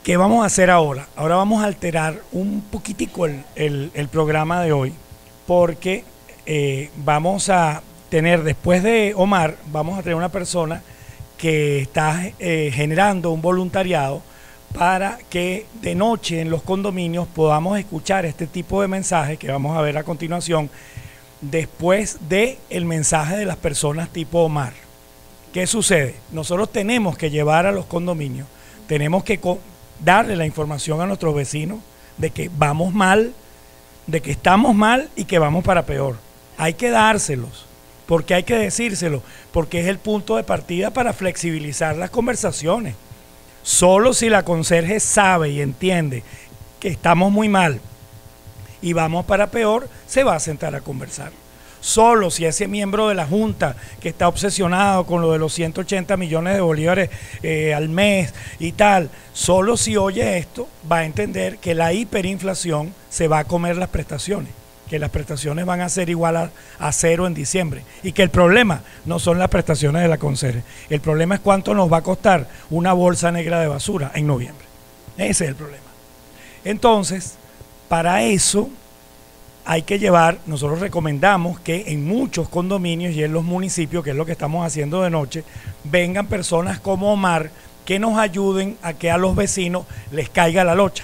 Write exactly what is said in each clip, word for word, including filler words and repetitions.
¿Qué vamos a hacer ahora? Ahora vamos a alterar un poquitico el, el, el programa de hoy, porque eh, vamos a tener, después de Omar, vamos a tener una persona que está eh, generando un voluntariado para que de noche en los condominios podamos escuchar este tipo de mensajes que vamos a ver a continuación, después del mensaje de las personas tipo Omar. ¿Qué sucede? Nosotros tenemos que llevar a los condominios, tenemos que darle la información a nuestros vecinos de que vamos mal, de que estamos mal y que vamos para peor. Hay que dárselos, porque hay que decírselo, porque es el punto de partida para flexibilizar las conversaciones. Solo si la conserje sabe y entiende que estamos muy mal y vamos para peor, se va a sentar a conversar. Solo si ese miembro de la Junta que está obsesionado con lo de los ciento ochenta millones de bolívares eh, al mes y tal, solo si oye esto va a entender que la hiperinflación se va a comer las prestaciones, que las prestaciones van a ser igual a, a cero en diciembre y que el problema no son las prestaciones de la conserje, el problema es cuánto nos va a costar una bolsa negra de basura en noviembre. Ese es el problema. Entonces, para eso hay que llevar, nosotros recomendamos que en muchos condominios y en los municipios, que es lo que estamos haciendo de noche, vengan personas como Omar que nos ayuden a que a los vecinos les caiga la locha.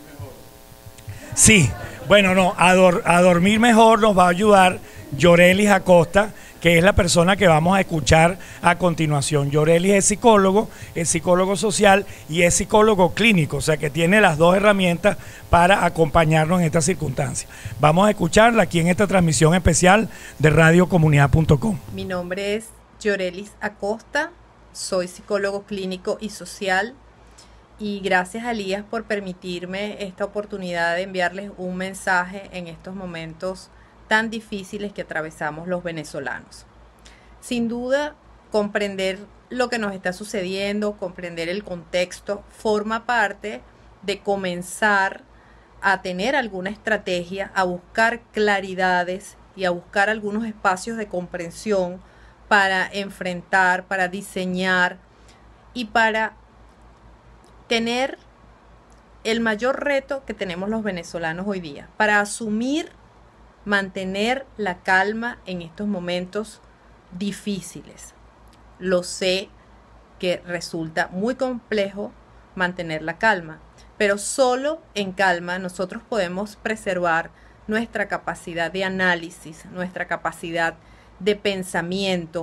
Sí, bueno, no, a, dor, a dormir mejor nos va a ayudar Yorelis Acosta, que es la persona que vamos a escuchar a continuación. Yorelis es psicólogo, es psicólogo social y es psicólogo clínico, o sea que tiene las dos herramientas para acompañarnos en esta circunstancia. Vamos a escucharla aquí en esta transmisión especial de radio comunidad punto com. Mi nombre es Yorelis Acosta, soy psicólogo clínico y social y gracias a Elías por permitirme esta oportunidad de enviarles un mensaje en estos momentos tan difíciles que atravesamos los venezolanos. Sin duda, comprender lo que nos está sucediendo, comprender el contexto, forma parte de comenzar a tener alguna estrategia, a buscar claridades y a buscar algunos espacios de comprensión para enfrentar, para diseñar y para tener el mayor reto que tenemos los venezolanos hoy día, para asumir mantener la calma en estos momentos difíciles. Lo sé que resulta muy complejo mantener la calma, pero solo en calma nosotros podemos preservar nuestra capacidad de análisis, nuestra capacidad de pensamiento,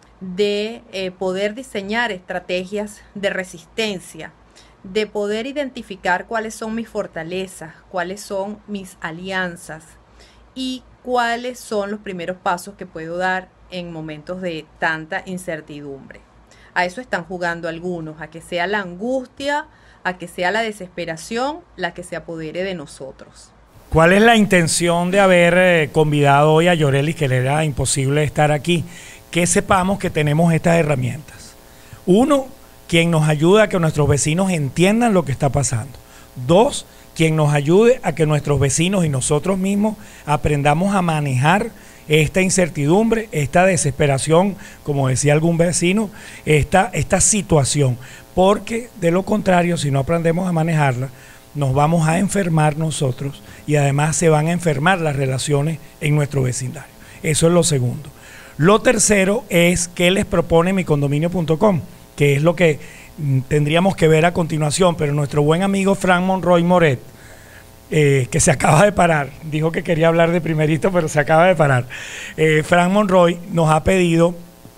de eh, poder diseñar estrategias de resistencia, de poder identificar cuáles son mis fortalezas, cuáles son mis alianzas, y cuáles son los primeros pasos que puedo dar en momentos de tanta incertidumbre. A eso están jugando algunos, a que sea la angustia, a que sea la desesperación la que se apodere de nosotros. ¿Cuál es la intención de haber eh, convidado hoy a Yorelis, que le era imposible estar aquí? Que sepamos que tenemos estas herramientas. Uno, quien nos ayuda a que nuestros vecinos entiendan lo que está pasando. Dos, quien nos ayude a que nuestros vecinos y nosotros mismos aprendamos a manejar esta incertidumbre, esta desesperación, como decía algún vecino, esta, esta situación, porque de lo contrario, si no aprendemos a manejarla, nos vamos a enfermar nosotros y además se van a enfermar las relaciones en nuestro vecindario. Eso es lo segundo. Lo tercero es qué les propone mi condominio punto com, que es lo que tendríamos que ver a continuación, pero nuestro buen amigo Frank Monroy Moret, eh, que se acaba de parar, dijo que quería hablar de primerito, pero se acaba de parar. Eh, Frank Monroy nos ha pedido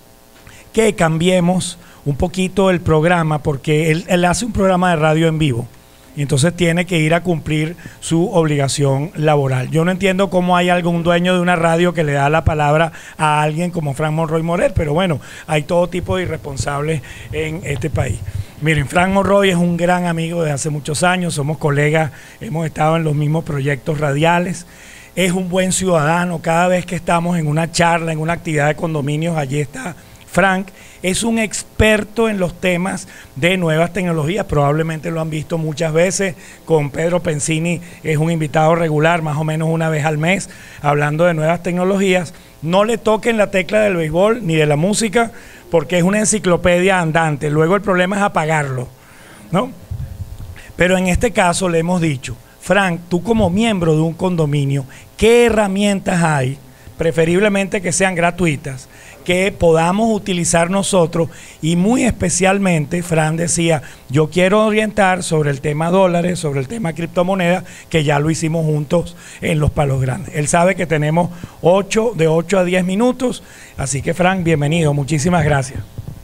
que cambiemos un poquito el programa, porque él, él hace un programa de radio en vivo, y entonces tiene que ir a cumplir su obligación laboral. Yo no entiendo cómo hay algún dueño de una radio que le da la palabra a alguien como Frank Monroy Moret, pero bueno, hay todo tipo de irresponsables en este país. Miren, Frank Monroy es un gran amigo de hace muchos años, somos colegas, hemos estado en los mismos proyectos radiales, es un buen ciudadano, cada vez que estamos en una charla, en una actividad de condominios, allí está Frank. Es un experto en los temas de nuevas tecnologías, probablemente lo han visto muchas veces, con Pedro Pensini es un invitado regular, más o menos una vez al mes, hablando de nuevas tecnologías. No le toquen la tecla del béisbol ni de la música, porque es una enciclopedia andante, luego el problema es apagarlo, ¿no? Pero en este caso le hemos dicho, Frank, tú como miembro de un condominio, ¿qué herramientas hay? Preferiblemente que sean gratuitas, que podamos utilizar nosotros, y muy especialmente, Fran decía, yo quiero orientar sobre el tema dólares, sobre el tema criptomonedas, que ya lo hicimos juntos en Los Palos Grandes. Él sabe que tenemos ocho, de ocho a diez minutos, así que Fran, bienvenido, muchísimas gracias.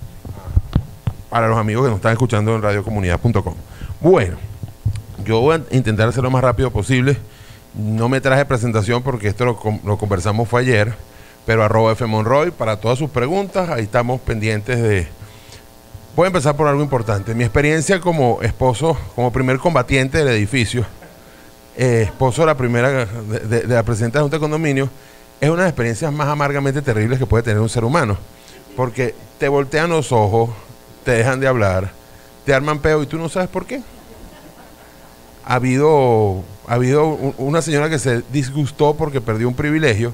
Para los amigos que nos están escuchando en radio comunidad punto com. Bueno, yo voy a intentar hacerlo lo más rápido posible. No me traje presentación porque esto lo, lo conversamos fue ayer, pero arroba F Monroy para todas sus preguntas, ahí estamos pendientes de... Voy a empezar por algo importante. Mi experiencia como esposo, como primer combatiente del edificio, eh, esposo de la primera, de, de, de la presidenta de la Junta de Condominio, es una de las experiencias más amargamente terribles que puede tener un ser humano, porque te voltean los ojos, te dejan de hablar, te arman peo y tú no sabes por qué. Ha habido, ha habido una señora que se disgustó porque perdió un privilegio,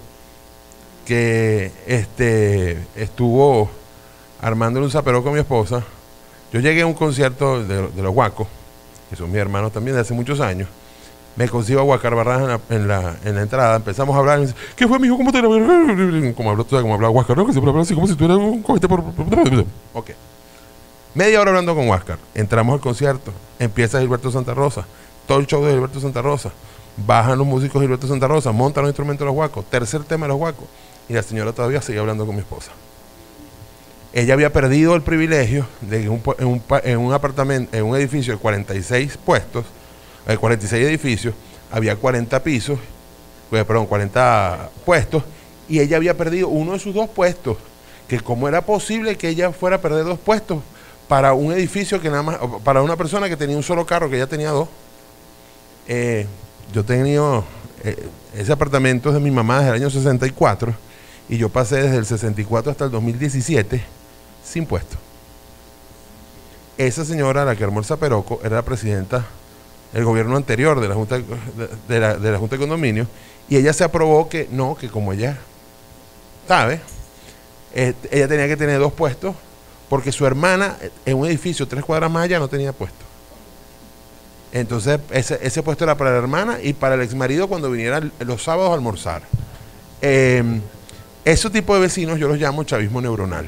que este, estuvo armándole un zaperó con mi esposa. Yo llegué a un concierto de, de los Guacos, que son mis hermanos también de hace muchos años. Me consigo a Guacar Barras en la, en, la, en la entrada. Empezamos a hablar. Y me dice, ¿qué fue, mijo? ¿Cómo te la... Como habló, como hablaba Guacar, ¿no? Que siempre hablaba así como si tú eras un cohete por... Ok. Media hora hablando con Huáscar, entramos al concierto, empieza Gilberto Santa Rosa, todo el show de Gilberto Santa Rosa, bajan los músicos de Gilberto Santa Rosa, montan los instrumentos de los Guacos, tercer tema de los Guacos, y la señora todavía sigue hablando con mi esposa. Ella había perdido el privilegio de que un, en, un, en un apartamento, en un edificio de cuarenta y seis puestos, de cuarenta y seis edificios, había cuarenta pisos, perdón, cuarenta puestos, y ella había perdido uno de sus dos puestos, que cómo era posible que ella fuera a perder dos puestos para un edificio que nada más, para una persona que tenía un solo carro, que ella tenía dos. Eh, yo tenía eh, ese apartamento es de mi mamá desde el año sesenta y cuatro, y yo pasé desde el sesenta y cuatro hasta el dos mil diecisiete sin puesto. Esa señora, la que armó el zaperoco, era la presidenta del gobierno anterior de la Junta de, de, la, de la Junta de Condominio, y ella se aprobó que no, que como ella sabe, eh, ella tenía que tener dos puestos, porque su hermana en un edificio tres cuadras más allá no tenía puesto. Entonces ese, ese puesto era para la hermana y para el exmarido cuando viniera los sábados a almorzar. Eh, ese tipo de vecinos yo los llamo chavismo neuronal,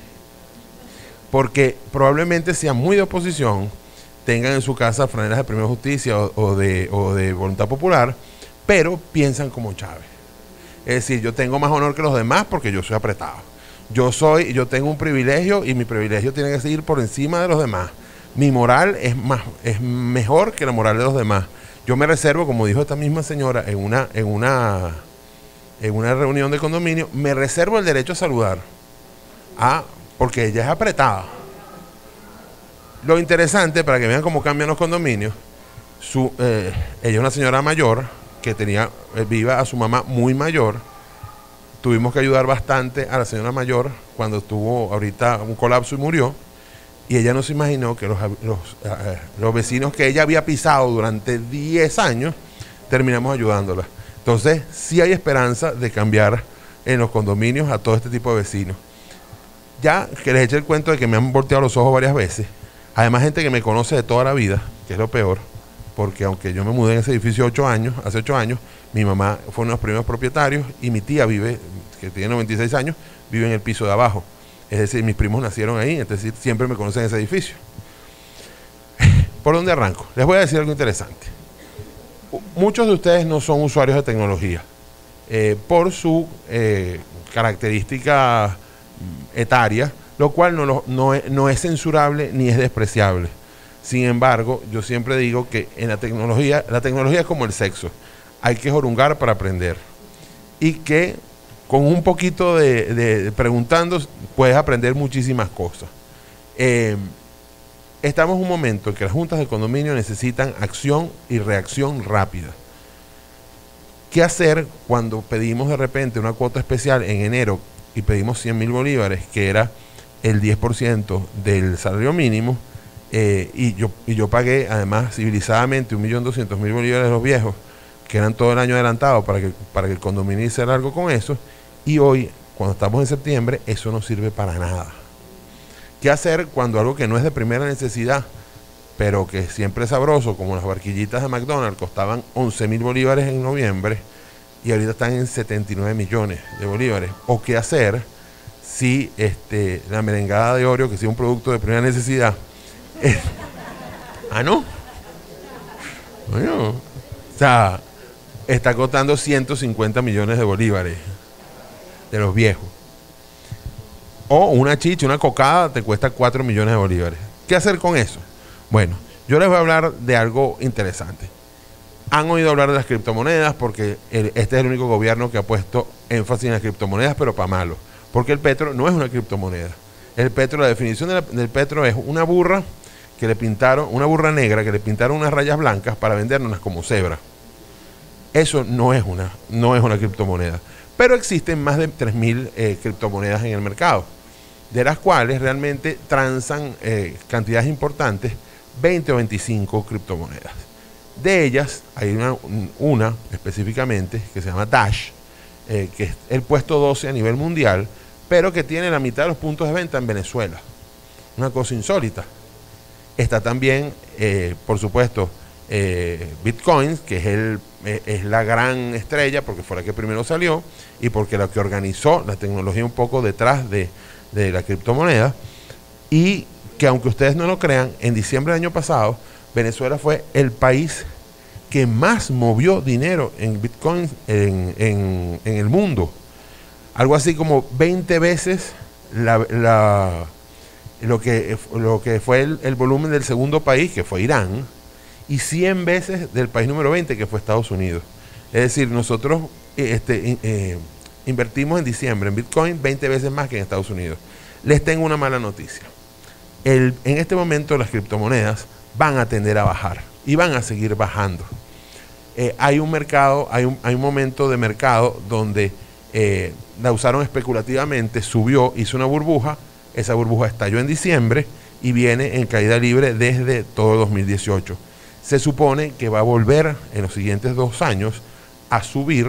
porque probablemente sean muy de oposición, tengan en su casa franelas de Primera Justicia o, o, de, o de Voluntad Popular, pero piensan como Chávez. Es decir, yo tengo más honor que los demás porque yo soy apretado. Yo soy, yo tengo un privilegio y mi privilegio tiene que seguir por encima de los demás. Mi moral es más, es mejor que la moral de los demás. Yo me reservo, como dijo esta misma señora en una, en una, en una reunión de condominio, me reservo el derecho a saludar. Ah, porque ella es apretada. Lo interesante, para que vean cómo cambian los condominios, su, eh, ella es una señora mayor que tenía, eh, viva a su mamá muy mayor. Tuvimos que ayudar bastante a la señora mayor cuando tuvo ahorita un colapso y murió. Y ella no se imaginó que los, los, uh, los vecinos que ella había pisado durante diez años, terminamos ayudándola. Entonces, sí hay esperanza de cambiar en los condominios a todo este tipo de vecinos. Ya que les eché el cuento de que me han volteado los ojos varias veces, además gente que me conoce de toda la vida, que es lo peor, porque aunque yo me mudé en ese edificio ocho años, hace ocho años, mi mamá fue uno de los primeros propietarios y mi tía vive, que tiene noventa y seis años, vive en el piso de abajo. Es decir, mis primos nacieron ahí, es decir, siempre me conocen en ese edificio. ¿Por dónde arranco? Les voy a decir algo interesante. Muchos de ustedes no son usuarios de tecnología eh, por su eh, característica etaria, lo cual no, no, es, no es censurable ni es despreciable. Sin embargo, yo siempre digo que en la tecnología, la tecnología es como el sexo. Hay que jorungar para aprender. Y que con un poquito de, de, de preguntando puedes aprender muchísimas cosas. Eh, estamos en un momento en que las juntas de condominio necesitan acción y reacción rápida. ¿Qué hacer cuando pedimos de repente una cuota especial en enero y pedimos cien mil bolívares, que era el diez por ciento del salario mínimo? Eh, y, yo, y yo pagué además civilizadamente un millón doscientos mil bolívares de los viejos, que eran todo el año adelantado para que, para que el condominio hiciera algo con eso, y hoy, cuando estamos en septiembre, eso no sirve para nada. ¿Qué hacer cuando algo que no es de primera necesidad pero que siempre es sabroso, como las barquillitas de McDonald's, costaban once mil bolívares en noviembre y ahorita están en setenta y nueve millones de bolívares. ¿O qué hacer si este, la merengada de Oreo, que es un producto de primera necesidad, es, ah, no, bueno, o sea, está costando ciento cincuenta millones de bolívares de los viejos? O una chicha, una cocada te cuesta cuatro millones de bolívares. ¿Qué hacer con eso? Bueno, yo les voy a hablar de algo interesante. Han oído hablar de las criptomonedas porque el, este es el único gobierno que ha puesto énfasis en las criptomonedas, pero para malo. Porque el petro no es una criptomoneda. El petro, la definición de la, del petro es una burra que le pintaron, una burra negra que le pintaron unas rayas blancas para vendernos como cebra. Eso no es una, no es una criptomoneda. Pero existen más de tres mil eh, criptomonedas en el mercado, de las cuales realmente transan eh, cantidades importantes, veinte o veinticinco criptomonedas. De ellas hay una, una específicamente que se llama Dash, eh, que es el puesto doce a nivel mundial, pero que tiene la mitad de los puntos de venta en Venezuela. Una cosa insólita. Está también, eh, por supuesto, eh, Bitcoin, que es, el, eh, es la gran estrella, porque fue la que primero salió y porque la que organizó la tecnología un poco detrás de, de la criptomoneda. Y que aunque ustedes no lo crean, en diciembre del año pasado, Venezuela fue el país que más movió dinero en Bitcoin en, en, en el mundo. Algo así como veinte veces la, la, lo, que, lo que fue el, el volumen del segundo país, que fue Irán, y cien veces del país número veinte, que fue Estados Unidos. Es decir, nosotros este, eh, invertimos en diciembre en Bitcoin veinte veces más que en Estados Unidos. Les tengo una mala noticia. El, en este momento las criptomonedas van a tender a bajar y van a seguir bajando. Eh, hay un mercado, hay un, hay un momento de mercado donde eh, la usaron especulativamente, subió, hizo una burbuja, esa burbuja estalló en diciembre y viene en caída libre desde todo dos mil dieciocho. Se supone que va a volver en los siguientes dos años a subir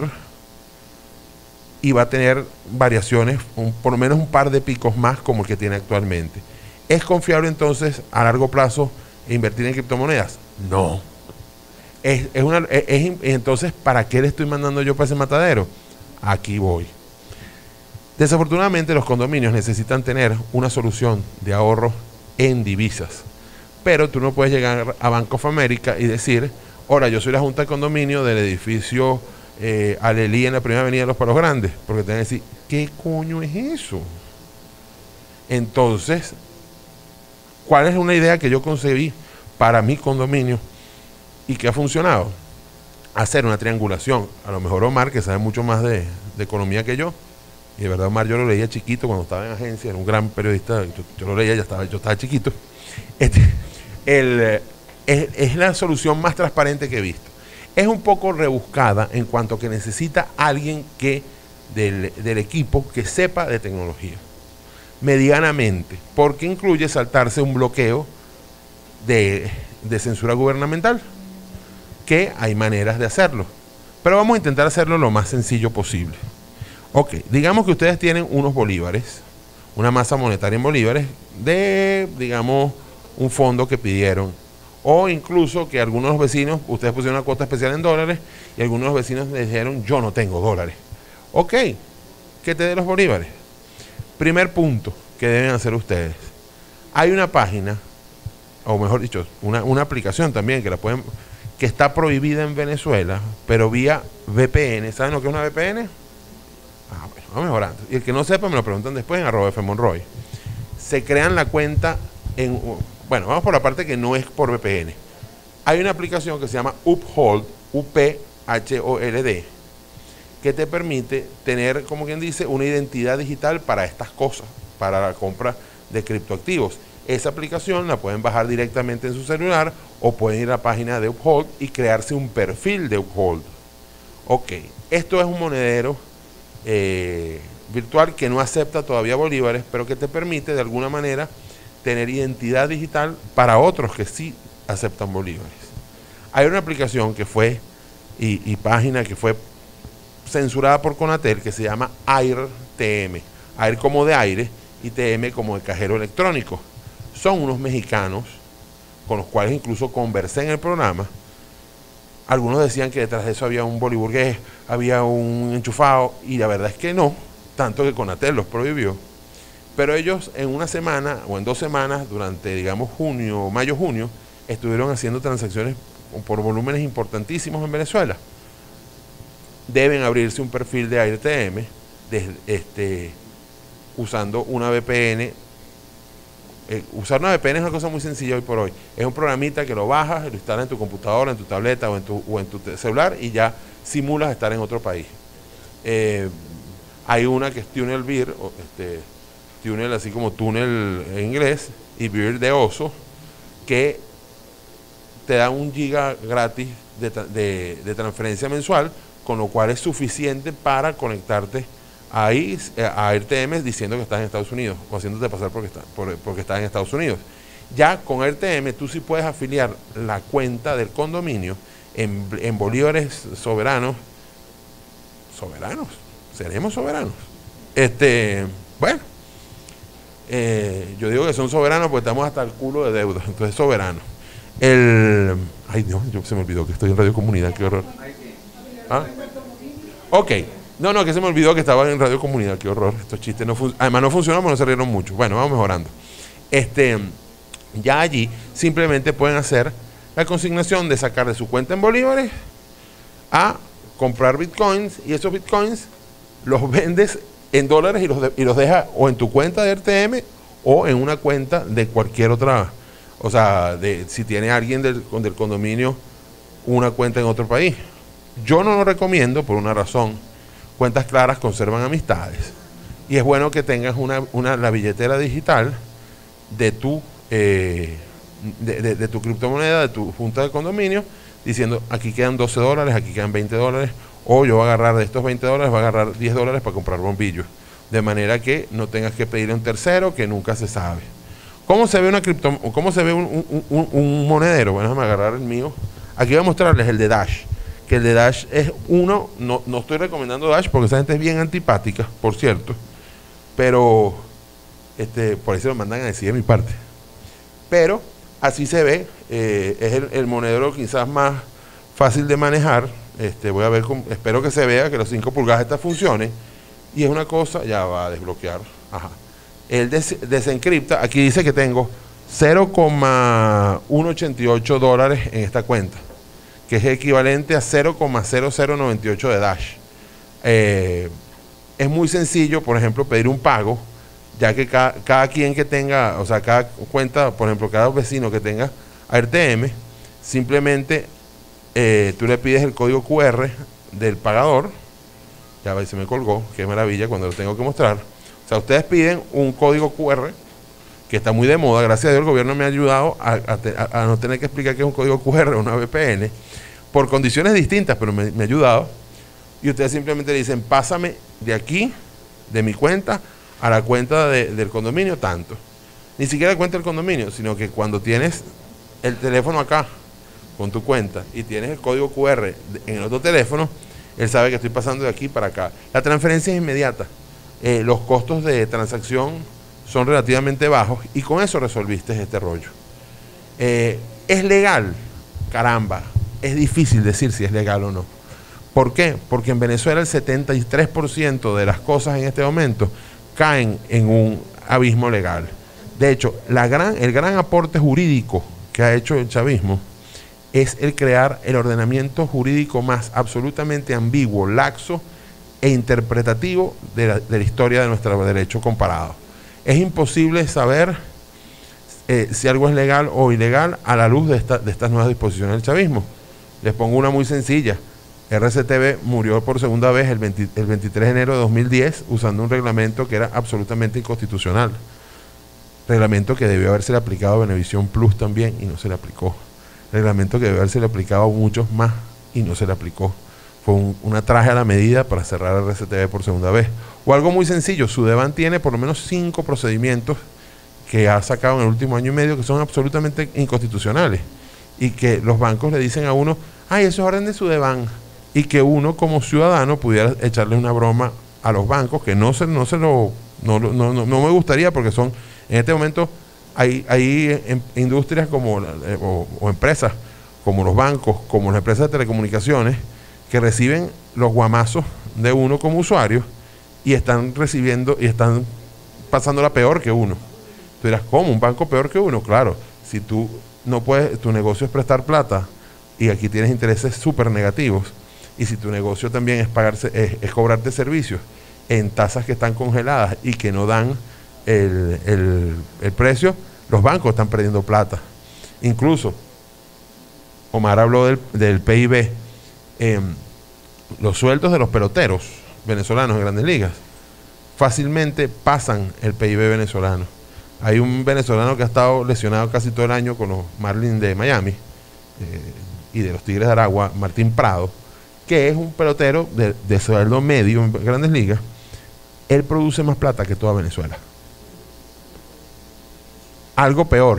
y va a tener variaciones, un, por lo menos un par de picos más como el que tiene actualmente. ¿Es confiable entonces a largo plazo invertir en criptomonedas? No. Es, es una, es, es, entonces, ¿para qué le estoy mandando yo para ese matadero? Aquí voy. Desafortunadamente, los condominios necesitan tener una solución de ahorro en divisas. Pero tú no puedes llegar a Bank of America y decir, ahora yo soy la junta de condominio del edificio eh, Alelí en la primera avenida de los Palos Grandes, porque te van a decir, ¿qué coño es eso? Entonces, ¿cuál es una idea que yo concebí para mi condominio y que ha funcionado? Hacer una triangulación. A lo mejor Omar, que sabe mucho más de, de economía que yo, y de verdad Omar yo lo leía chiquito cuando estaba en agencia, era un gran periodista, yo, yo lo leía, ya estaba, yo estaba chiquito. Este, el, es, es la solución más transparente que he visto. Es un poco rebuscada en cuanto que necesita alguien que del, del equipo que sepa de tecnología, medianamente, porque incluye saltarse un bloqueo de, de censura gubernamental, que hay maneras de hacerlo, pero vamos a intentar hacerlo lo más sencillo posible. Ok, digamos que ustedes tienen unos bolívares, una masa monetaria en bolívares de, digamos, un fondo que pidieron, o incluso que algunos vecinos, ustedes pusieron una cuota especial en dólares y algunos vecinos les dijeron, yo no tengo dólares. Ok, que te dé los bolívares. Primer punto que deben hacer ustedes. Hay una página, o mejor dicho, una, una aplicación también que la pueden, que está prohibida en Venezuela, pero vía V P N. ¿Saben lo que es una V P N? Ah, bueno, vamos mejorando. Y el que no sepa me lo preguntan después en arroba fmonroy. Se crean la cuenta en... Bueno, vamos por la parte que no es por V P N. Hay una aplicación que se llama Uphold, U P H O L D, que te permite tener, como quien dice, una identidad digital para estas cosas, para la compra de criptoactivos. Esa aplicación la pueden bajar directamente en su celular o pueden ir a la página de Uphold y crearse un perfil de Uphold. Ok, esto es un monedero eh, virtual que no acepta todavía bolívares, pero que te permite de alguna manera tener identidad digital para otros que sí aceptan bolívares. Hay una aplicación que fue y, y página que fue censurada por Conatel que se llama Air T M. Air como de aire y T M como de cajero electrónico. Son unos mexicanos con los cuales incluso conversé en el programa, algunos decían que detrás de eso había un boliburgués, había un enchufado, y la verdad es que no, tanto que Conatel los prohibió. Pero ellos en una semana o en dos semanas, durante digamos junio, mayo, junio, estuvieron haciendo transacciones por volúmenes importantísimos en Venezuela. Deben abrirse un perfil de AirTM de, este, usando una V P N. Eh, usar una V P N es una cosa muy sencilla hoy por hoy. Es un programita que lo bajas, lo instalas en tu computadora, en tu tableta o en tu, o en tu celular y ya simulas estar en otro país. Eh, hay una que es TunnelBeer, o este, Tunnel así como túnel en inglés, y Beer de oso, que te da un giga gratis de, de, de transferencia mensual, con lo cual es suficiente para conectarte ahí a AirTM diciendo que estás en Estados Unidos o haciéndote pasar porque, está, por, porque estás en Estados Unidos. Ya con AirTM tú sí puedes afiliar la cuenta del condominio en, en bolívares soberanos. ¿Soberanos? ¿Seremos soberanos? Este, bueno, eh, yo digo que son soberanos porque estamos hasta el culo de deuda, entonces soberanos. El, ay Dios, yo, se me olvidó que estoy en Radio Comunidad, qué horror. ¿Ah? Ok. No, no, que se me olvidó que estaba en Radio Comunidad, qué horror. Estos chistes no funcionan. Además no funcionaron, no se rieron mucho. Bueno, vamos mejorando. Este, ya allí simplemente pueden hacer la consignación de sacar de su cuenta en bolívares a comprar bitcoins, y esos bitcoins los vendes en dólares y los, de, y los dejas o en tu cuenta de AirTM o en una cuenta de cualquier otra. O sea, de, si tiene alguien del, del condominio una cuenta en otro país. Yo no lo recomiendo por una razón. Cuentas claras conservan amistades. Y es bueno que tengas una, una, la billetera digital de tu, eh, de, de, de tu criptomoneda, de tu junta de condominio, diciendo aquí quedan doce dólares, aquí quedan veinte dólares, o yo voy a agarrar de estos veinte dólares, voy a agarrar diez dólares para comprar bombillos. De manera que no tengas que pedirle a un tercero que nunca se sabe. ¿Cómo se ve una cripto, cómo se ve un, un, un, un monedero? Bueno, déjame agarrar el mío. Aquí voy a mostrarles el de Dash. Que el de Dash es uno, no, no estoy recomendando Dash porque esa gente es bien antipática, por cierto, pero este, por eso lo mandan a decir de mi parte. Pero así se ve, eh, es el, el monedero quizás más fácil de manejar. Este, voy a ver, cómo, espero que se vea que los cinco pulgadas esta funcione, y es una cosa, ya va a desbloquear, ajá. Él des, desencripta, aquí dice que tengo cero coma ciento ochenta y ocho dólares en esta cuenta, que es equivalente a cero coma cero cero noventa y ocho de Dash. Eh, es muy sencillo, por ejemplo, pedir un pago, ya que cada, cada quien que tenga, o sea, cada cuenta, por ejemplo, cada vecino que tenga AirTM, simplemente eh, tú le pides el código Q R del pagador, ya va, se me colgó, qué maravilla cuando lo tengo que mostrar. O sea, ustedes piden un código Q R, que está muy de moda, gracias a Dios el gobierno me ha ayudado a, a, a no tener que explicar qué es un código Q R o una V P N, por condiciones distintas, pero me, me ha ayudado. Y ustedes simplemente le dicen, pásame de aquí, de mi cuenta, a la cuenta de, del condominio, tanto. Ni siquiera la cuenta del condominio, sino que cuando tienes el teléfono acá, con tu cuenta, y tienes el código Q R en el otro teléfono, él sabe que estoy pasando de aquí para acá. La transferencia es inmediata. Eh, los costos de transacción son relativamente bajos, y con eso resolviste este rollo. Eh, ¿Es legal? Caramba, es difícil decir si es legal o no. ¿Por qué? Porque en Venezuela el setenta y tres por ciento de las cosas en este momento caen en un abismo legal. De hecho, la gran, el gran aporte jurídico que ha hecho el chavismo es el crear el ordenamiento jurídico más absolutamente ambiguo, laxo e interpretativo de la, de la historia de nuestro derecho comparado. Es imposible saber eh, si algo es legal o ilegal a la luz de, esta, de estas nuevas disposiciones del chavismo. Les pongo una muy sencilla. R C T V murió por segunda vez el, veinte, el veintitrés de enero de dos mil diez usando un reglamento que era absolutamente inconstitucional. Reglamento que debió haberse aplicado a Venevisión Plus también y no se le aplicó. Reglamento que debió haberse aplicado a muchos más y no se le aplicó. Fue un, una traje a la medida para cerrar R C T V por segunda vez. O algo muy sencillo, Sudeban tiene por lo menos cinco procedimientos que ha sacado en el último año y medio que son absolutamente inconstitucionales y que los bancos le dicen a uno, ay, eso es orden de Sudeban, y que uno como ciudadano pudiera echarle una broma a los bancos, que no se, no se lo, no, no, no, no me gustaría porque son, en este momento, hay, hay em, industrias como eh, o, o empresas como los bancos, como las empresas de telecomunicaciones, que reciben los guamazos de uno como usuario y están recibiendo y están pasándola peor que uno. Tú dirás, ¿cómo? ¿Un banco peor que uno? Claro, si tú no puedes, tu negocio es prestar plata y aquí tienes intereses súper negativos, y si tu negocio también es pagarse, es, es cobrarte servicios en tasas que están congeladas y que no dan el, el, el precio, los bancos están perdiendo plata. Incluso, Omar habló del, del P I B, eh, los sueldos de los peloteros venezolanos en Grandes Ligas fácilmente pasan el P I B venezolano. Hay un venezolano que ha estado lesionado casi todo el año con los Marlins de Miami eh, y de los Tigres de Aragua, Martín Prado, que es un pelotero de, de sueldo medio en Grandes Ligas. Él produce más plata que toda Venezuela. Algo peor,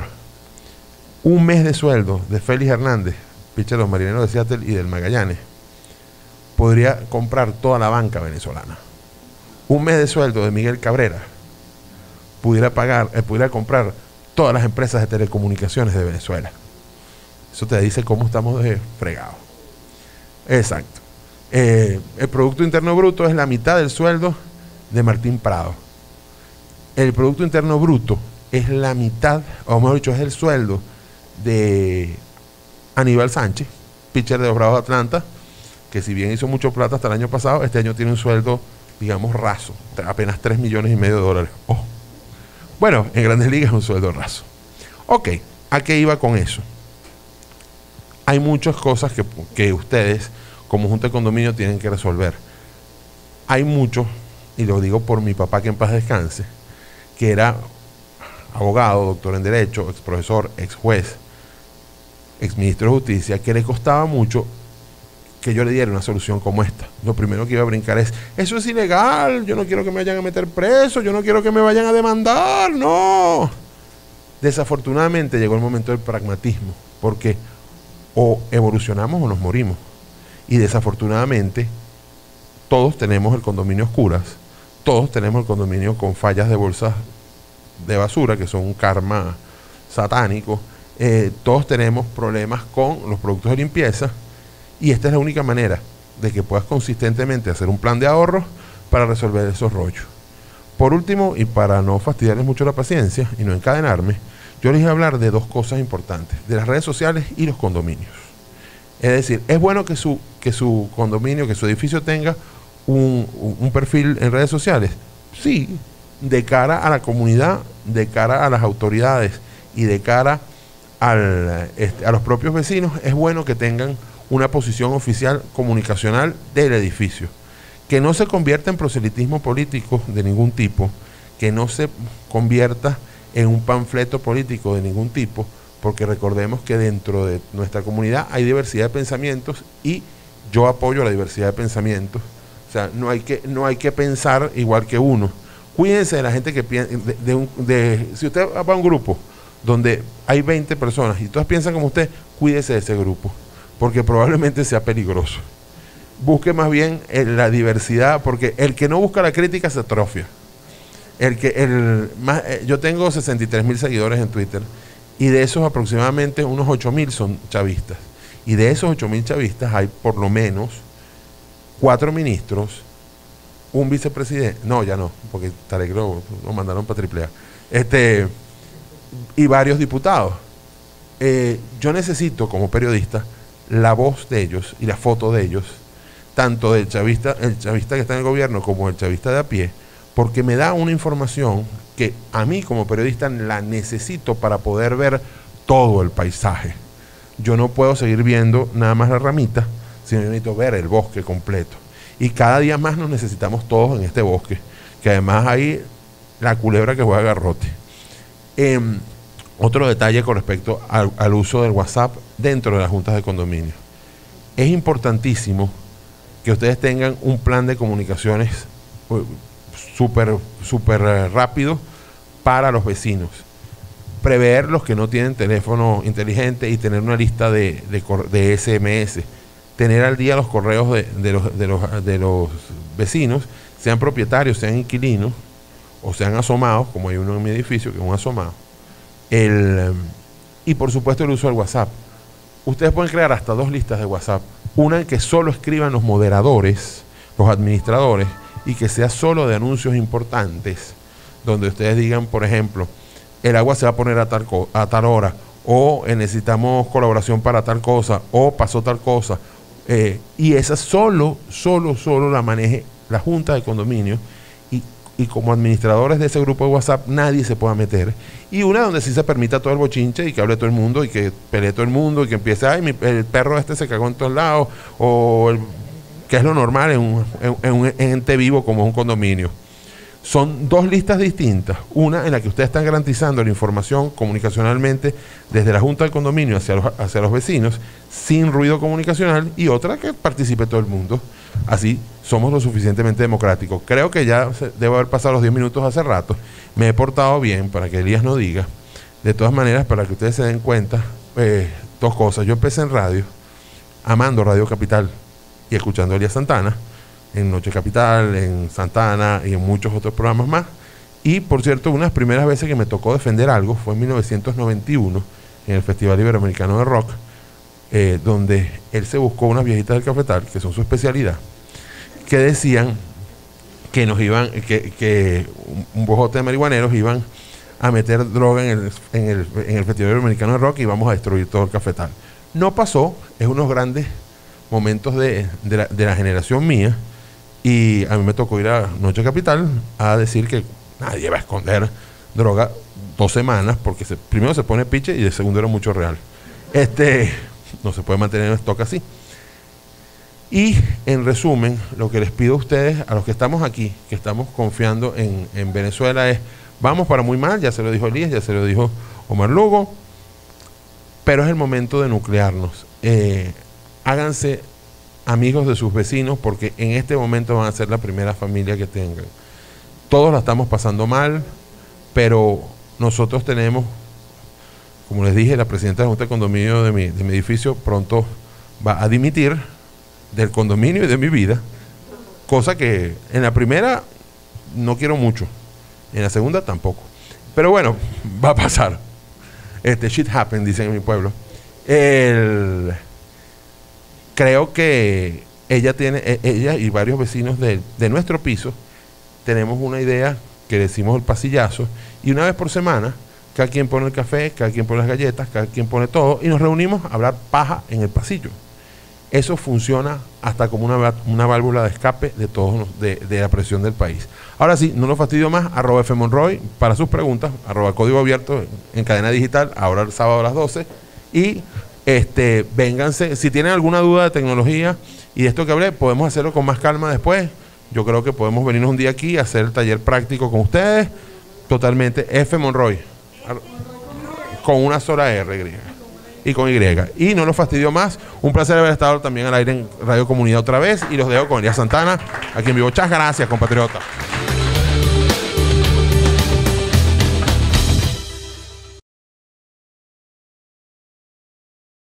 un mes de sueldo de Félix Hernández, pitcher de los Marineros de Seattle y del Magallanes, podría comprar toda la banca venezolana. Un mes de sueldo de Miguel Cabrera pudiera pagar, eh, pudiera comprar todas las empresas de telecomunicaciones de Venezuela. Eso te dice cómo estamos de fregados. Exacto. Eh, el Producto Interno Bruto es la mitad del sueldo de Martín Prado. El Producto Interno Bruto es la mitad, o mejor dicho, es el sueldo de Aníbal Sánchez, pitcher de los Bravos de Atlanta, que si bien hizo mucho plata hasta el año pasado, este año tiene un sueldo, digamos, raso, apenas tres millones y medio de dólares. Oh. Bueno, en Grandes Ligas es un sueldo raso. Ok, ¿a qué iba con eso? Hay muchas cosas que, que ustedes, como Junta de Condominio, tienen que resolver. Hay muchos, y lo digo por mi papá, que en paz descanse, que era abogado, doctor en Derecho, ex profesor, ex juez, ex ministro de Justicia, que le costaba mucho que yo le diera una solución como esta. Lo primero que iba a brincar es, eso es ilegal, yo no quiero que me vayan a meter preso, yo no quiero que me vayan a demandar, no. Desafortunadamente llegó el momento del pragmatismo, porque o evolucionamos o nos morimos. Y desafortunadamente todos tenemos el condominio a oscuras, todos tenemos el condominio con fallas de bolsas de basura, que son un karma satánico, eh, todos tenemos problemas con los productos de limpieza, y esta es la única manera de que puedas consistentemente hacer un plan de ahorros para resolver esos rollos. Por último, y para no fastidiarles mucho la paciencia y no encadenarme, yo les voy a hablar de dos cosas importantes, de las redes sociales y los condominios. Es decir, es bueno que su, que su condominio, que su edificio tenga un, un, un perfil en redes sociales. Sí, de cara a la comunidad, de cara a las autoridades y de cara al, este, a los propios vecinos, es bueno que tengan una posición oficial comunicacional del edificio, que no se convierta en proselitismo político de ningún tipo, que no se convierta en un panfleto político de ningún tipo, porque recordemos que dentro de nuestra comunidad hay diversidad de pensamientos y yo apoyo la diversidad de pensamientos. O sea, no hay que, no hay que pensar igual que uno. Cuídense de la gente que piensa, de, de un, de, si usted va a un grupo donde hay veinte personas y todas piensan como usted, cuídese de ese grupo, porque probablemente sea peligroso. Busque más bien el, la diversidad, porque el que no busca la crítica se atrofia. El que, el, más, eh, yo tengo sesenta y tres mil seguidores en Twitter, y de esos aproximadamente unos ocho mil son chavistas. Y de esos ocho mil chavistas hay por lo menos cuatro ministros, un vicepresidente, no, ya no, porque Tarek lo, lo mandaron para triple A, este, y varios diputados. Eh, yo necesito, como periodista, la voz de ellos y la foto de ellos, tanto del chavista, el chavista que está en el gobierno como el chavista de a pie, porque me da una información que a mí como periodista la necesito para poder ver todo el paisaje. Yo no puedo seguir viendo nada más la ramita, sino yo necesito ver el bosque completo. Y cada día más nos necesitamos todos en este bosque, que además hay la culebra que juega garrote. Eh, otro detalle con respecto al, al uso del WhatsApp dentro de las juntas de condominio. Es importantísimo que ustedes tengan un plan de comunicaciones uh, súper súper uh, rápido para los vecinos. Prever los que no tienen teléfono inteligente y tener una lista de, de, de ese eme ese. Tener al día los correos de, de, los, de, los, de los vecinos, sean propietarios, sean inquilinos o sean asomados, como hay uno en mi edificio que es un asomado. El, y por supuesto el uso del WhatsApp. Ustedes pueden crear hasta dos listas de WhatsApp. Una en que solo escriban los moderadores, los administradores, y que sea solo de anuncios importantes, donde ustedes digan, por ejemplo, el agua se va a poner a tal, a tal hora, o eh, necesitamos colaboración para tal cosa, o pasó tal cosa. Eh, y esa solo, solo, solo la maneje la Junta de Condominio, y, y como administradores de ese grupo de WhatsApp nadie se pueda meter. Y una donde sí se permita todo el bochinche y que hable todo el mundo y que pelee todo el mundo y que empiece, ay, mi, el perro este se cagó en todos lados, o el, que es lo normal en un, en, en un ente vivo como es un condominio. Son dos listas distintas, una en la que ustedes están garantizando la información comunicacionalmente desde la Junta del Condominio hacia los, hacia los vecinos, sin ruido comunicacional, y otra que participe todo el mundo. Así somos lo suficientemente democráticos. Creo que ya se, debo haber pasado los diez minutos hace rato. Me he portado bien, para que Elías no diga. De todas maneras, para que ustedes se den cuenta, eh, dos cosas. Yo empecé en radio, amando Radio Capital y escuchando a Elías Santana, en Noche Capital, en Santana y en muchos otros programas más. Y, por cierto, una de las primeras veces que me tocó defender algo fue en mil novecientos noventa y uno, en el Festival Iberoamericano de Rock, eh, donde él se buscó unas viejitas del cafetal, que son su especialidad, que decían que nos iban, que, que un bojote de marihuaneros iban a meter droga en el, en el, en el Festival Iberoamericano de Rock y íbamos a destruir todo el cafetal. No pasó, es unos grandes momentos de, de, la, de la generación mía. Y a mí me tocó ir a Noche Capital a decir que nadie va a esconder droga dos semanas, porque se, primero se pone piche y de segundo era mucho real. Este, no se puede mantener en stock así. Y en resumen, lo que les pido a ustedes, a los que estamos aquí, que estamos confiando en, en Venezuela, es, vamos para muy mal, ya se lo dijo Elías, ya se lo dijo Omar Lugo, pero es el momento de nuclearnos. Eh, háganse amigos de sus vecinos, porque en este momento van a ser la primera familia que tengan. Todos la estamos pasando mal, pero nosotros tenemos, como les dije, la presidenta de la Junta de Condominio de mi, de mi edificio pronto va a dimitir del condominio y de mi vida, cosa que en la primera no quiero mucho, en la segunda tampoco. Pero bueno, va a pasar. Este shit happen, dicen en mi pueblo. El... Creo que ella tiene, ella y varios vecinos de, de nuestro piso tenemos una idea que decimos el pasillazo, y una vez por semana cada quien pone el café, cada quien pone las galletas, cada quien pone todo, y nos reunimos a hablar paja en el pasillo. Eso funciona hasta como una, una válvula de escape de todos de, de la presión del país. Ahora sí, no lo fastidio más, arroba F Monroy para sus preguntas, arroba código abierto en cadena digital, ahora el sábado a las doce, y Este, vénganse, si tienen alguna duda de tecnología y de esto que hablé, podemos hacerlo con más calma después. Yo creo que podemos venirnos un día aquí a hacer el taller práctico con ustedes, totalmente. F Monroy, con una sola R griega y con Y. Y no los fastidio más, un placer haber estado también al aire en Radio Comunidad otra vez, y los dejo con Elías Santana, aquí en vivo. Muchas gracias, compatriotas.